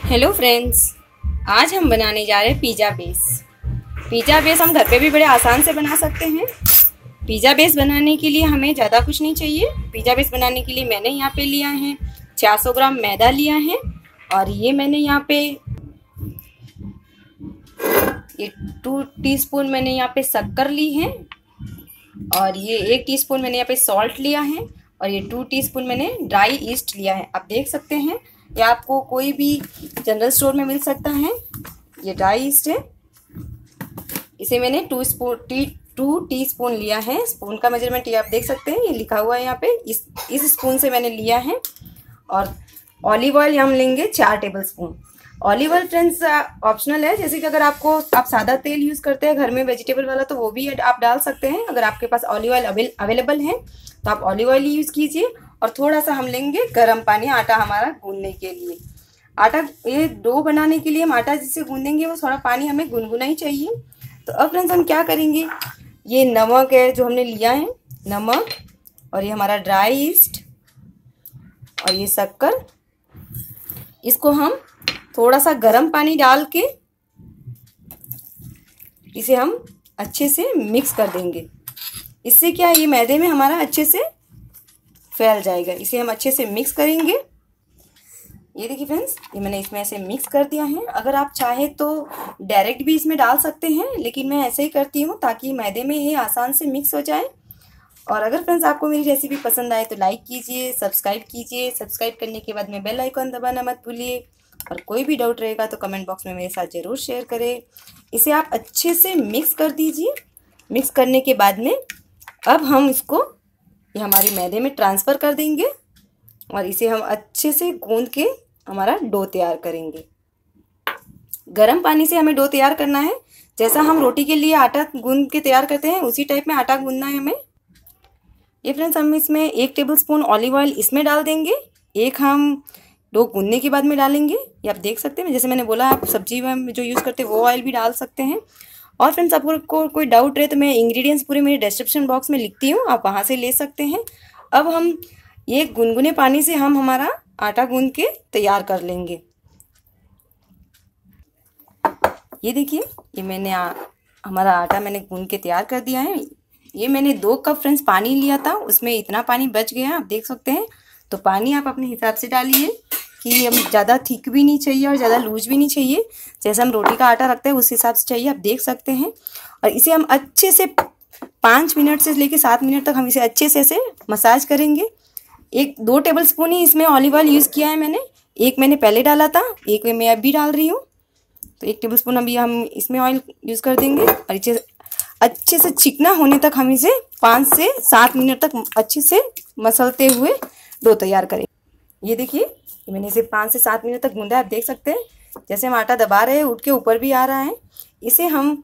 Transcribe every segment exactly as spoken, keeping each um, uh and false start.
Hello friends, आज हम बनाने जा रहे हैं पिज़्ज़ा बेस। पिज़्ज़ा बेस हम घर पे भी बड़े आसान से बना सकते हैं। पिज़्ज़ा बेस बनाने के लिए हमें ज़्यादा कुछ नहीं चाहिए। पिज़्ज़ा बेस बनाने के लिए मैंने यहाँ पे लिया है चार सौ ग्राम मैदा लिया है, और ये मैंने यहाँ पे ये टू टीस्पून मैंने यहाँ पे शक्कर ली है, और ये एक टीस्पून मैंने यहाँ पे सॉल्ट लिया है, और ये टू टीस्पून मैंने ड्राई ईस्ट लिया है। आप देख सकते हैं ये आपको कोई भी जनरल स्टोर में मिल सकता है। ये ड्राई ईस्ट है, इसे मैंने two spoon tea two teaspoon लिया है। स्पून का मेजरमेंट ये आप देख सकते हैं, ये लिखा हुआ है यहाँ पे। इस इस स्पून से मैंने लिया है। और ऑलिव ऑयल हम लेंगे चार tablespoon. Olive oil friends optional है, जैसे कि अगर आपको आप सादा तेल यूज़ करते हैं घर में वेजिटेबल वाला, तो वो भी आप डाल सकते हैं। अगर आपके पास ऑलिव ऑयल अवेलेबल है तो आप ऑलिव ऑयल यूज़ कीजिए। और थोड़ा सा हम लेंगे गर्म पानी आटा हमारा गूंदने के लिए। आटा ये डो बनाने के लिए हम आटा जिससे गूंदेंगे वो थोड़ा पानी हमें गुनगुना ही चाहिए। तो अब फ्रेंड्स हम क्या करेंगे, ये नमक है जो हमने लिया है, नमक, और ये हमारा ड्राई ईस्ट और ये शक्कर, इसको हम थोड़ा सा गर्म पानी डाल के इसे हम अच्छे से मिक्स कर देंगे। इससे क्या है, ये मैदे में हमारा अच्छे से फैल जाएगा। इसे हम अच्छे से मिक्स करेंगे। ये देखिए फ्रेंड्स, ये मैंने इसमें ऐसे मिक्स कर दिया है। अगर आप चाहे तो डायरेक्ट भी इसमें डाल सकते हैं, लेकिन मैं ऐसे ही करती हूँ ताकि मैदे में ये आसान से मिक्स हो जाए। और अगर फ्रेंड्स आपको मेरी रेसिपी पसंद आए तो लाइक कीजिए, सब्सक्राइब कीजिए। सब्सक्राइब करने के बाद में बेल आइकन दबाना मत भूलिए। और कोई भी डाउट रहेगा तो कमेंट बॉक्स में मेरे साथ ज़रूर शेयर करें। इसे आप अच्छे से मिक्स कर दीजिए। मिक्स करने के बाद में अब हम इसको ये हमारे मैदे में ट्रांसफ़र कर देंगे, और इसे हम अच्छे से गूंद के हमारा डो तैयार करेंगे। गर्म पानी से हमें डो तैयार करना है। जैसा हम रोटी के लिए आटा गूंद के तैयार करते हैं उसी टाइप में आटा गूंदना है हमें। ये फ्रेंड्स हम इसमें एक टेबलस्पून ऑलिव ऑयल इसमें डाल देंगे, एक हम डो गूंदने के बाद में डालेंगे। ये आप देख सकते हैं, जैसे मैंने बोला आप सब्जी में जो यूज़ करते हैं वो ऑयल भी डाल सकते हैं। और फ्रेंड्स आपको को, कोई डाउट रहे तो मैं इंग्रेडिएंट्स पूरे मेरे डिस्क्रिप्शन बॉक्स में लिखती हूँ, आप वहाँ से ले सकते हैं। अब हम ये गुनगुने पानी से हम हमारा आटा गूंद के तैयार कर लेंगे। ये देखिए, ये मैंने आ, हमारा आटा मैंने गूंद के तैयार कर दिया है। ये मैंने दो कप फ्रेंड्स पानी लिया था, उसमें इतना पानी बच गया आप देख सकते हैं। तो पानी आप अपने हिसाब से डालिए कि हम ज़्यादा थिक भी नहीं चाहिए और ज़्यादा लूज भी नहीं चाहिए। जैसे हम रोटी का आटा रखते हैं उस हिसाब से चाहिए, आप देख सकते हैं। और इसे हम अच्छे से पाँच मिनट से लेकर सात मिनट तक हम इसे अच्छे से ऐसे मसाज करेंगे। एक दो टेबल स्पून ही इसमें ऑलिव ऑयल यूज़ किया है मैंने, एक मैंने पहले डाला था, एक मैं अभी डाल रही हूँ। तो एक टेबल स्पून अभी हम इसमें ऑयल यूज़ कर देंगे, और इसे अच्छे से चिकना होने तक हम इसे पाँच से सात मिनट तक अच्छे से मसलते हुए डो तैयार करेंगे। ये देखिए, मैंने इसे पाँच से सात मिनट तक गूंदा, आप देख सकते हैं। जैसे हम आटा दबा रहे हैं उठ के ऊपर भी आ रहा है। इसे हम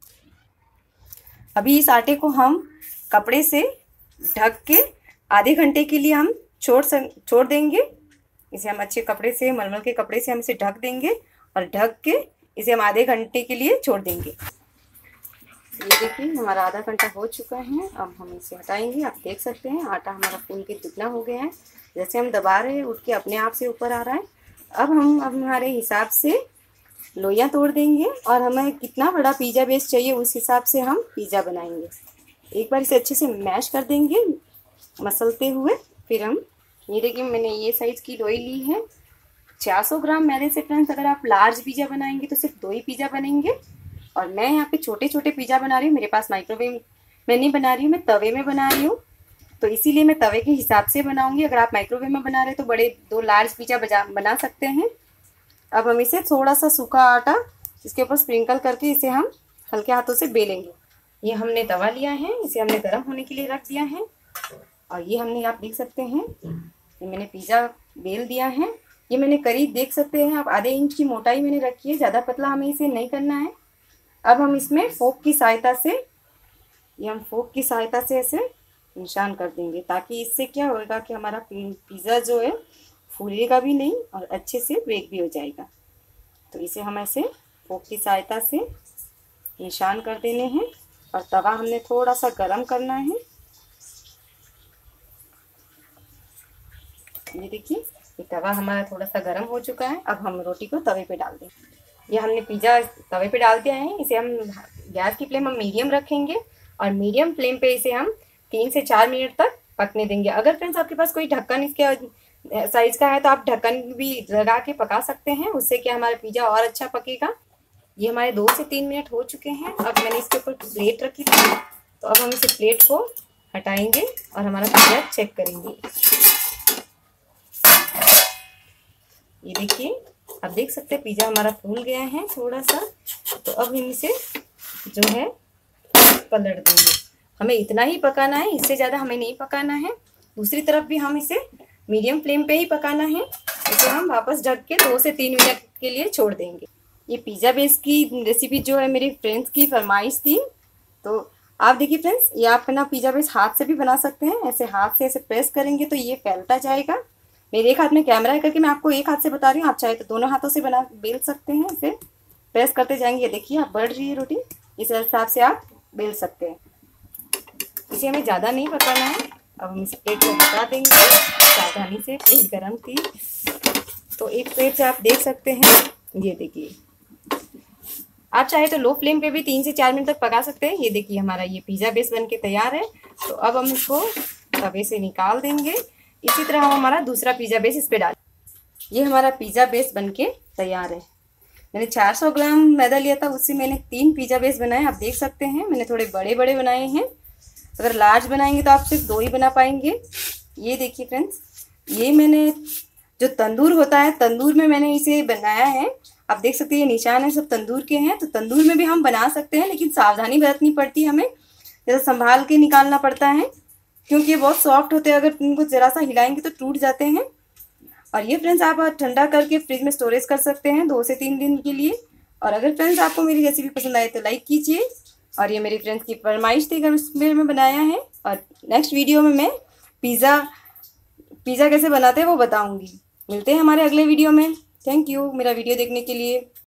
अभी इस आटे को हम कपड़े से ढक के आधे घंटे के लिए हम छोड़ छोड़ देंगे। इसे हम अच्छे कपड़े से, मलमल के कपड़े से हम इसे ढक देंगे, और ढक के इसे हम आधे घंटे के लिए छोड़ देंगे। ये देखिए, हमारा आधा घंटा हो चुका है। अब हम इसे हटाएंगे। आप देख सकते हैं आटा हमारा फूल के दुगना हो गया है। जैसे हम दबा रहे हैं उठ के अपने आप से ऊपर आ रहा है। अब हम अब हमारे हिसाब से लोइयाँ तोड़ देंगे, और हमें कितना बड़ा पिज़्ज़ा बेस चाहिए उस हिसाब से हम पिज़्ज़ा बनाएंगे। एक बार इसे अच्छे से मैश कर देंगे मसलते हुए। फिर हम ये देखिए, मैंने ये साइज़ की लोई ली है चार सौ ग्राम मैदे से। फ्रेंड्स अगर आप लार्ज पिज़्ज़ा बनाएंगे तो सिर्फ दो ही पिज़्ज़ा बनेंगे, और मैं यहाँ पे छोटे छोटे पिज़्ज़ा बना रही हूँ। मेरे पास माइक्रोवेव में नहीं बना रही हूँ, मैं तवे में बना रही हूँ, तो इसीलिए मैं तवे के हिसाब से बनाऊंगी। अगर आप माइक्रोवेव में बना रहे हैं तो बड़े दो लार्ज पिज़्ज़ा बना सकते हैं। अब हम इसे थोड़ा सा सूखा आटा इसके ऊपर स्प्रिंकल करके इसे हम हल्के हाथों से बेलेंगे। ये हमने तवा लिया है, इसे हमने गर्म होने के लिए रख दिया है, और ये हमने आप देख सकते हैं ये मैंने पिज़्ज़ा बेल दिया है। ये मैंने करीब देख सकते हैं आप आधे इंच की मोटाई मैंने रखी है, ज़्यादा पतला हमें इसे नहीं करना है। अब हम इसमें फोक की सहायता से ये हम फोक की सहायता से ऐसे निशान कर देंगे, ताकि इससे क्या होगा कि हमारा पिज़्ज़ा जो है फूलेगा भी नहीं और अच्छे से बेक भी हो जाएगा। तो इसे हम ऐसे फोक की सहायता से निशान कर देने हैं, और तवा हमने थोड़ा सा गरम करना है। ये देखिए, ये तवा हमारा थोड़ा सा गर्म हो चुका है। अब हम रोटी को तवे पे डाल देंगे। ये हमने पिज़्ज़ा तवे पे डाल दिया है। इसे हम गैस की फ्लेम हम मीडियम रखेंगे और मीडियम फ्लेम पे इसे हम तीन से चार मिनट तक पकने देंगे। अगर फ्रेंड्स आपके पास कोई ढक्कन इसके साइज का है तो आप ढक्कन भी लगा के पका सकते हैं, उससे क्या हमारा पिज़्ज़ा और अच्छा पकेगा। ये हमारे दो से तीन मिनट हो चुके हैं। अब मैंने इसके ऊपर प्लेट रखी थी, तो अब हम इसे प्लेट को हटाएंगे और हमारा पिज़्ज़ा चेक करेंगे। ये देखिए, अब देख सकते हैं पिज़्ज़ा हमारा फूल गया है थोड़ा सा। तो अब हम इसे जो है पलट देंगे। हमें इतना ही पकाना है, इससे ज़्यादा हमें नहीं पकाना है। दूसरी तरफ भी हम इसे मीडियम फ्लेम पे ही पकाना है। इसे हम वापस ढक के दो से तीन मिनट के लिए छोड़ देंगे। ये पिज़्ज़ा बेस की रेसिपी जो है मेरी फ्रेंड्स की फरमाइश थी। तो आप देखिए फ्रेंड्स, ये आप ना पिज़्ज़ा बेस हाथ से भी बना सकते हैं। ऐसे हाथ से ऐसे प्रेस करेंगे तो ये फैलता जाएगा। मेरे एक हाथ में कैमरा है करके मैं आपको एक हाथ से बता रही हूँ, आप चाहे तो दोनों हाथों से बना बेल सकते हैं। इसे प्रेस करते जाएंगे। देखिए आप बढ़ रही है रोटी, इस हिसाब से आप बेल सकते हैं। इसे हमें ज़्यादा नहीं पकाना है। अब हम इस प्लेट को हटा देंगे सावधानी से, प्लेट गर्म थी। तो एक प्लेट से आप देख सकते हैं, ये देखिए आप चाहे तो लो फ्लेम पे भी तीन से चार मिनट तक पका सकते हैं। ये देखिए हमारा ये पिज़्ज़ा बेस बन के तैयार है। तो अब हम इसको तवे से निकाल देंगे। इसी तरह हम हमारा दूसरा पिज़्ज़ा बेस इस पे डाल। ये हमारा पिज़्ज़ा बेस बन के तैयार है। मैंने चार सौ ग्राम मैदा लिया था, उससे मैंने तीन पिज़्ज़ा बेस बनाए। आप देख सकते हैं मैंने थोड़े बड़े बड़े बनाए हैं। अगर लार्ज बनाएंगे तो आप सिर्फ दो ही बना पाएंगे। ये देखिए फ्रेंड्स, ये मैंने जो तंदूर होता है, तंदूर में मैंने इसे बनाया है। आप देख सकते हैं ये निशान है सब तंदूर के हैं। तो तंदूर में भी हम बना सकते हैं, लेकिन सावधानी बरतनी पड़ती है हमें। जैसे संभाल के निकालना पड़ता है, क्योंकि ये बहुत सॉफ्ट होते हैं। अगर इनको ज़रा सा हिलाएंगे तो टूट जाते हैं। और ये फ्रेंड्स आप ठंडा करके फ्रिज में स्टोरेज कर सकते हैं दो से तीन दिन के लिए। और अगर फ्रेंड्स आपको मेरी रेसिपी पसंद आए तो लाइक कीजिए। और ये मेरी फ्रेंड्स की फरमाइश थी, अगर उसमें मैं बनाया है। और नेक्स्ट वीडियो में मैं पिज़्ज़ा पिज़्ज़ा कैसे बनाते हैं वो बताऊंगी। मिलते हैं हमारे अगले वीडियो में। थैंक यू मेरा वीडियो देखने के लिए।